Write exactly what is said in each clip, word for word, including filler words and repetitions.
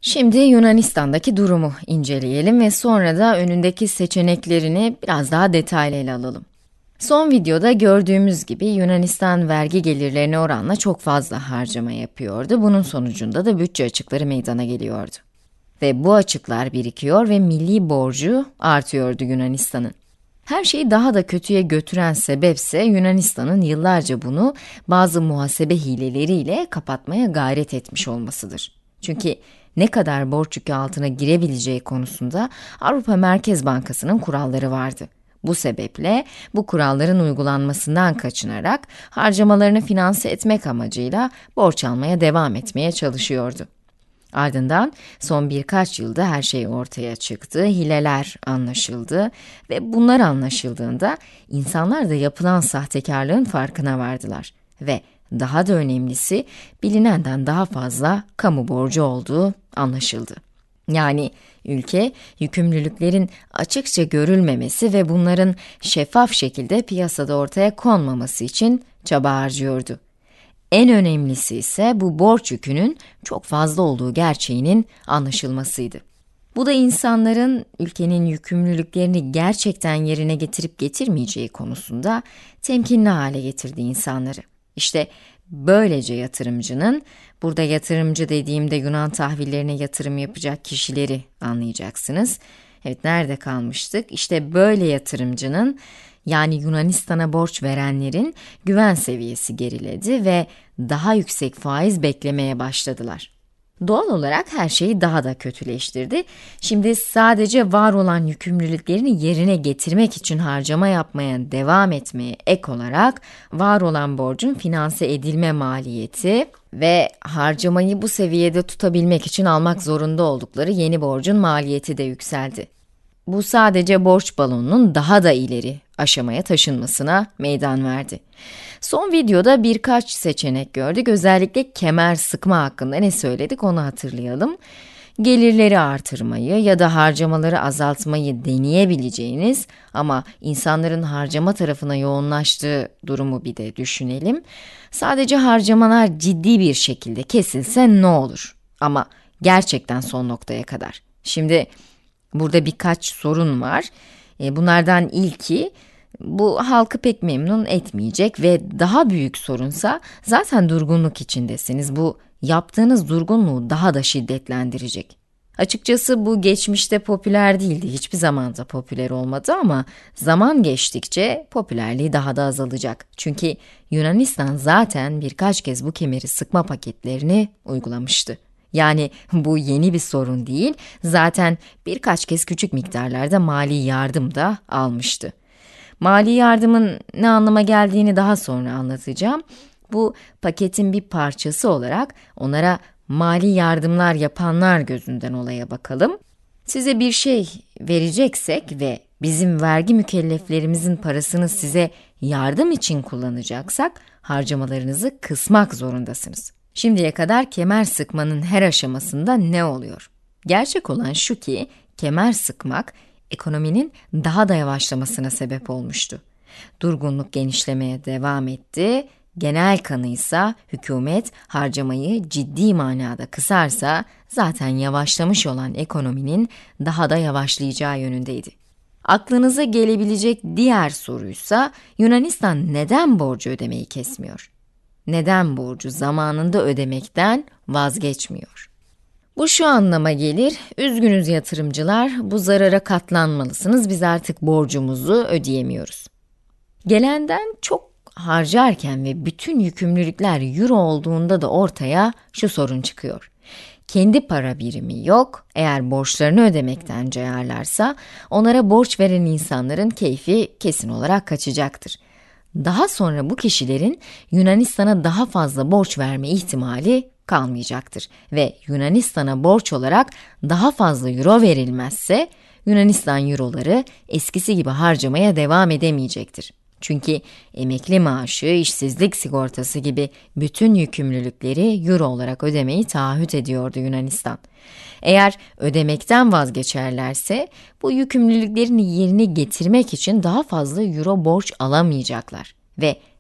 Şimdi Yunanistan'daki durumu inceleyelim ve sonra da önündeki seçeneklerini biraz daha detaylı ele alalım. Son videoda gördüğümüz gibi Yunanistan vergi gelirlerine oranla çok fazla harcama yapıyordu. Bunun sonucunda da bütçe açıkları meydana geliyordu. Ve bu açıklar birikiyor ve milli borcu artıyordu Yunanistan'ın. Her şeyi daha da kötüye götüren sebepse Yunanistan'ın yıllarca bunu bazı muhasebe hileleriyle kapatmaya gayret etmiş olmasıdır. Çünkü ne kadar borç yükü altına girebileceği konusunda Avrupa Merkez Bankası'nın kuralları vardı. Bu sebeple bu kuralların uygulanmasından kaçınarak harcamalarını finanse etmek amacıyla borç almaya devam etmeye çalışıyordu. Ardından son birkaç yılda her şey ortaya çıktı, hileler anlaşıldı ve bunlar anlaşıldığında insanlar da yapılan sahtekarlığın farkına vardılar ve daha da önemlisi bilinenden daha fazla kamu borcu olduğu anlaşıldı. Yani ülke yükümlülüklerin açıkça görülmemesi ve bunların şeffaf şekilde piyasada ortaya konmaması için çaba harcıyordu. En önemlisi ise bu borç yükünün çok fazla olduğu gerçeğinin anlaşılmasıydı. Bu da insanların ülkenin yükümlülüklerini gerçekten yerine getirip getirmeyeceği konusunda temkinli hale getirdi insanları. İşte böylece yatırımcının, burada yatırımcı dediğimde Yunan tahvillerine yatırım yapacak kişileri anlayacaksınız. Evet, nerede kalmıştık? İşte böyle yatırımcının, yani Yunanistan'a borç verenlerin güven seviyesi geriledi ve daha yüksek faiz beklemeye başladılar. Doğal olarak her şeyi daha da kötüleştirdi. Şimdi sadece var olan yükümlülüklerini yerine getirmek için harcama yapmaya devam etmeye ek olarak var olan borcun finanse edilme maliyeti ve harcamayı bu seviyede tutabilmek için almak zorunda oldukları yeni borcun maliyeti de yükseldi. Bu sadece borç balonunun daha da ileri aşamaya taşınmasına meydan verdi. Son videoda birkaç seçenek gördük. Özellikle kemer sıkma hakkında ne söyledik onu hatırlayalım. Gelirleri artırmayı ya da harcamaları azaltmayı deneyebileceğiniz ama insanların harcama tarafına yoğunlaştığı durumu bir de düşünelim. Sadece harcamalar ciddi bir şekilde kesilse ne olur? Ama gerçekten son noktaya kadar. Şimdi burada birkaç sorun var. E, bunlardan ilki, bu halkı pek memnun etmeyecek ve daha büyük sorunsa zaten durgunluk içindesiniz. Bu yaptığınız durgunluğu daha da şiddetlendirecek. Açıkçası bu geçmişte popüler değildi, hiçbir zaman da popüler olmadı ama zaman geçtikçe popülerliği daha da azalacak. Çünkü Yunanistan zaten birkaç kez bu kemeri sıkma paketlerini uygulamıştı. Yani bu yeni bir sorun değil, zaten birkaç kez küçük miktarlarda mali yardım da almıştı. Mali yardımın ne anlama geldiğini daha sonra anlatacağım. Bu paketin bir parçası olarak onlara mali yardımlar yapanlar gözünden olaya bakalım. Size bir şey vereceksek ve bizim vergi mükelleflerimizin parasını size yardım için kullanacaksak harcamalarınızı kısmak zorundasınız. Şimdiye kadar kemer sıkmanın her aşamasında ne oluyor? Gerçek olan şu ki, kemer sıkmak ekonominin daha da yavaşlamasına sebep olmuştu. Durgunluk genişlemeye devam etti. Genel kanıysa hükümet harcamayı ciddi manada kısarsa zaten yavaşlamış olan ekonominin daha da yavaşlayacağı yönündeydi. Aklınıza gelebilecek diğer soruysa Yunanistan neden borcu ödemeyi kesmiyor? Neden borcu zamanında ödemekten vazgeçmiyor? Bu şu anlama gelir, üzgünüz yatırımcılar, bu zarara katlanmalısınız, biz artık borcumuzu ödeyemiyoruz. Gelenden çok harcarken ve bütün yükümlülükler euro olduğunda da ortaya şu sorun çıkıyor. Kendi para birimi yok, eğer borçlarını ödemekten cayarlarsa, onlara borç veren insanların keyfi kesin olarak kaçacaktır. Daha sonra bu kişilerin Yunanistan'a daha fazla borç verme ihtimali kalmayacaktır ve Yunanistan'a borç olarak daha fazla euro verilmezse Yunanistan euroları eskisi gibi harcamaya devam edemeyecektir. Çünkü emekli maaşı, işsizlik sigortası gibi bütün yükümlülükleri euro olarak ödemeyi taahhüt ediyordu Yunanistan. Eğer ödemekten vazgeçerlerse bu yükümlülüklerini yerine getirmek için daha fazla euro borç alamayacaklar ve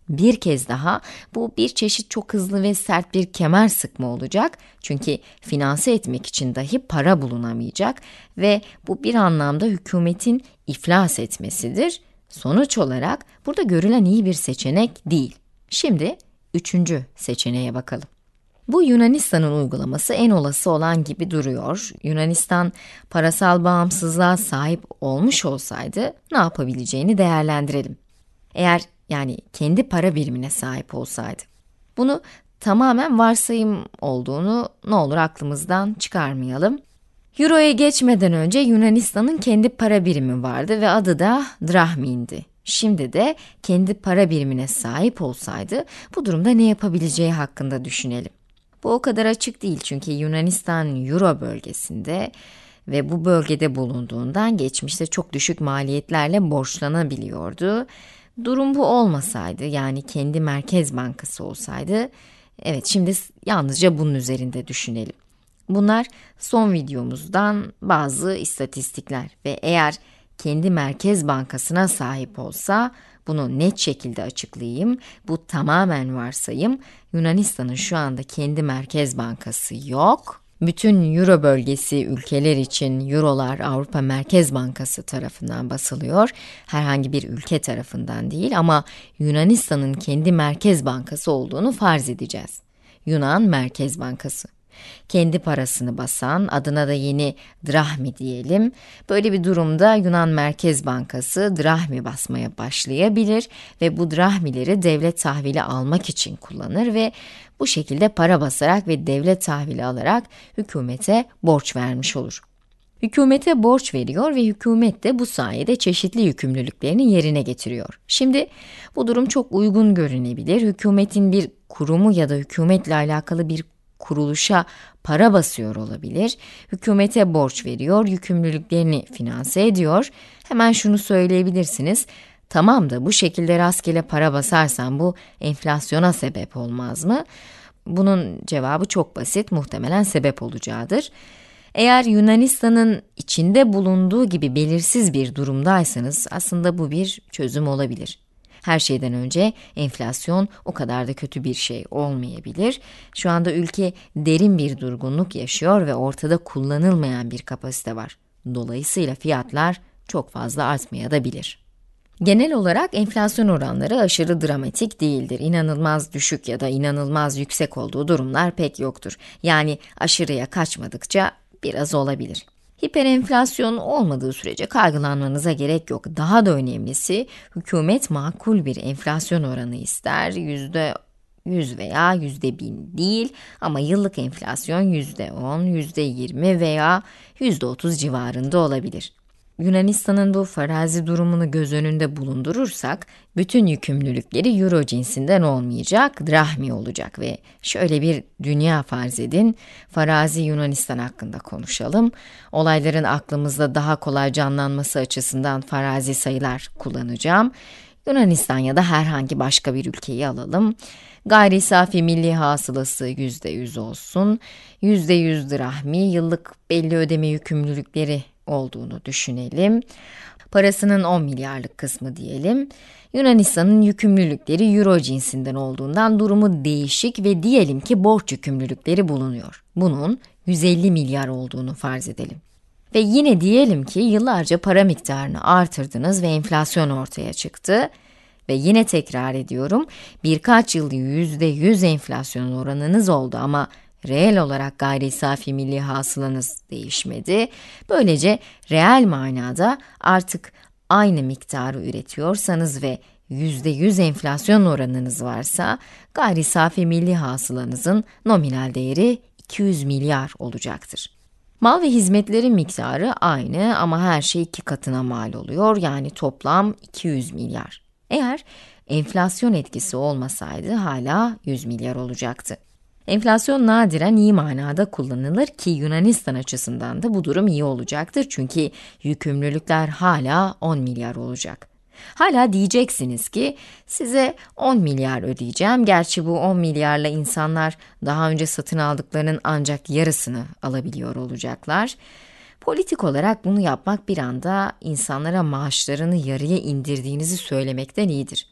Bir kez daha bu bir çeşit çok hızlı ve sert bir kemer sıkma olacak. Çünkü finanse etmek için dahi para bulunamayacak ve bu bir anlamda hükümetin iflas etmesidir. Sonuç olarak burada görülen iyi bir seçenek değil. Şimdi üçüncü seçeneğe bakalım. Bu Yunanistan'ın uygulaması en olası olan gibi duruyor. Yunanistan parasal bağımsızlığa sahip olmuş olsaydı ne yapabileceğini değerlendirelim. Eğer yani kendi para birimine sahip olsaydı. Bunu tamamen varsayım olduğunu ne olur aklımızdan çıkarmayalım. Euro'ya geçmeden önce Yunanistan'ın kendi para birimi vardı ve adı da drahmindi. Şimdi de kendi para birimine sahip olsaydı bu durumda ne yapabileceği hakkında düşünelim. Bu o kadar açık değil çünkü Yunanistan Euro bölgesinde ve bu bölgede bulunduğundan geçmişte çok düşük maliyetlerle borçlanabiliyordu. Durum bu olmasaydı, yani kendi merkez bankası olsaydı, evet şimdi yalnızca bunun üzerinde düşünelim. Bunlar son videomuzdan bazı istatistikler ve eğer kendi merkez bankasına sahip olsa, bunu net şekilde açıklayayım, bu tamamen varsayım, Yunanistan'ın şu anda kendi merkez bankası yok. Bütün Euro bölgesi ülkeler için Eurolar Avrupa Merkez Bankası tarafından basılıyor. Herhangi bir ülke tarafından değil ama Yunanistan'ın kendi merkez bankası olduğunu farz edeceğiz. Yunan Merkez Bankası. Kendi parasını basan, adına da yeni drahmi diyelim. Böyle bir durumda Yunan Merkez Bankası drahmi basmaya başlayabilir ve bu drahmileri devlet tahvili almak için kullanır ve bu şekilde para basarak ve devlet tahvili alarak hükümete borç vermiş olur. Hükümete borç veriyor ve hükümet de bu sayede çeşitli yükümlülüklerini yerine getiriyor. Şimdi bu durum çok uygun görünebilir. Hükümetin bir kurumu ya da hükümetle alakalı bir kuruluşa para basıyor olabilir, hükümete borç veriyor, yükümlülüklerini finanse ediyor. Hemen şunu söyleyebilirsiniz, tamam da bu şekilde rastgele para basarsan bu enflasyona sebep olmaz mı? Bunun cevabı çok basit, muhtemelen sebep olacaktır. Eğer Yunanistan'ın içinde bulunduğu gibi belirsiz bir durumdaysanız aslında bu bir çözüm olabilir. Her şeyden önce enflasyon o kadar da kötü bir şey olmayabilir. Şu anda ülke derin bir durgunluk yaşıyor ve ortada kullanılmayan bir kapasite var. Dolayısıyla fiyatlar çok fazla artmayabilir. Genel olarak enflasyon oranları aşırı dramatik değildir. İnanılmaz düşük ya da inanılmaz yüksek olduğu durumlar pek yoktur. Yani aşırıya kaçmadıkça biraz olabilir. Hiperenflasyon olmadığı sürece kaygılanmanıza gerek yok. Daha da önemlisi, hükümet makul bir enflasyon oranı ister. yüzde yüz veya yüzde bin değil ama yıllık enflasyon yüzde on, yüzde yirmi veya yüzde otuz civarında olabilir. Yunanistan'ın bu farazi durumunu göz önünde bulundurursak, bütün yükümlülükleri euro cinsinden olmayacak, drahmi olacak ve şöyle bir dünya farz edin, farazi Yunanistan hakkında konuşalım. Olayların aklımızda daha kolay canlanması açısından farazi sayılar kullanacağım. Yunanistan ya da herhangi başka bir ülkeyi alalım. Gayri safi milli hasılası yüzde yüz olsun, yüzde yüz drahmi, yıllık belli ödeme yükümlülükleri olduğunu düşünelim. Parasının on milyarlık kısmı diyelim. Yunanistan'ın yükümlülükleri euro cinsinden olduğundan durumu değişik ve diyelim ki borç yükümlülükleri bulunuyor. Bunun yüz elli milyar olduğunu farz edelim. Ve yine diyelim ki yıllarca para miktarını artırdınız ve enflasyon ortaya çıktı. Ve yine tekrar ediyorum, birkaç yıl yüzde yüz enflasyon oranınız oldu ama reel olarak gayri safi milli hasılanız değişmedi. Böylece reel manada artık aynı miktarı üretiyorsanız ve yüzde yüz enflasyon oranınız varsa, gayri safi milli hasılanızın nominal değeri iki yüz milyar olacaktır. Mal ve hizmetlerin miktarı aynı ama her şey iki katına mal oluyor, yani toplam iki yüz milyar. Eğer enflasyon etkisi olmasaydı hala yüz milyar olacaktı. Enflasyon nadiren iyi manada kullanılır ki Yunanistan açısından da bu durum iyi olacaktır çünkü yükümlülükler hala on milyar olacak. Hala diyeceksiniz ki size on milyar ödeyeceğim, gerçi bu on milyarla insanlar daha önce satın aldıklarının ancak yarısını alabiliyor olacaklar. Politik olarak bunu yapmak bir anda insanlara maaşlarını yarıya indirdiğinizi söylemekten iyidir.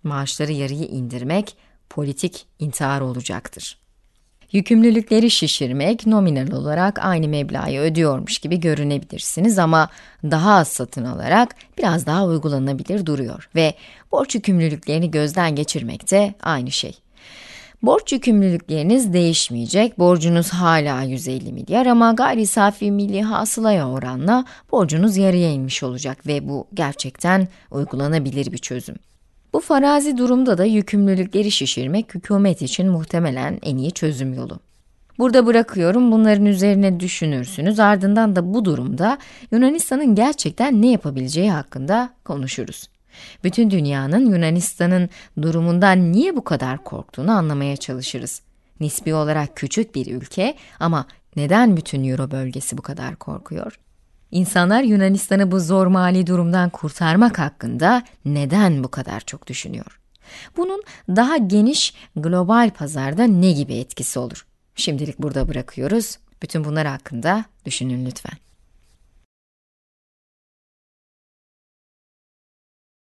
Maaşları yarıya indirmek politik intihar olacaktır. Yükümlülükleri şişirmek, nominal olarak aynı meblağı ödüyormuş gibi görünebilirsiniz ama daha az satın alarak biraz daha uygulanabilir duruyor ve borç yükümlülüklerini gözden geçirmek de aynı şey. Borç yükümlülükleriniz değişmeyecek, borcunuz hala yüz elli milyar ama gayri safi milli hasılaya oranla borcunuz yarıya inmiş olacak ve bu gerçekten uygulanabilir bir çözüm. Bu farazi durumda da yükümlülükleri şişirmek hükümet için muhtemelen en iyi çözüm yolu. Burada bırakıyorum, bunların üzerine düşünürsünüz, ardından da bu durumda Yunanistan'ın gerçekten ne yapabileceği hakkında konuşuruz. Bütün dünyanın Yunanistan'ın durumundan niye bu kadar korktuğunu anlamaya çalışırız. Nispi olarak küçük bir ülke ama neden bütün Euro bölgesi bu kadar korkuyor? İnsanlar Yunanistan'ı bu zor mali durumdan kurtarmak hakkında neden bu kadar çok düşünüyor? Bunun daha geniş global pazarda ne gibi etkisi olur? Şimdilik burada bırakıyoruz. Bütün bunlar hakkında düşünün lütfen.